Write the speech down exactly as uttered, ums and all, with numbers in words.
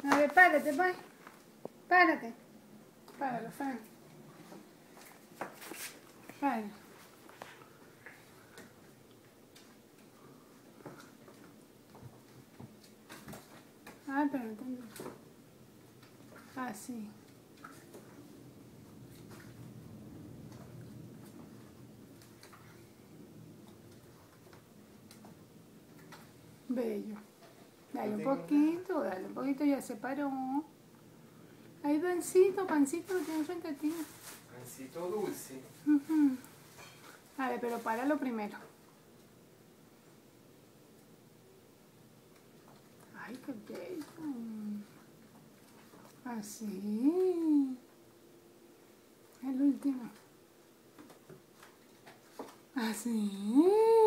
A ver, párate, pues. Párate. Páralo, páralo. Páralo. Ah, pero no tengo. Así. Bello. Dale un poquito, dale un poquito, ya se paró. Ahí pancito, pancito lo tiene frente a ti. Pancito dulce. Uh-huh. Vale, pero páralo primero. Ay, qué bello. Así. El último. Así.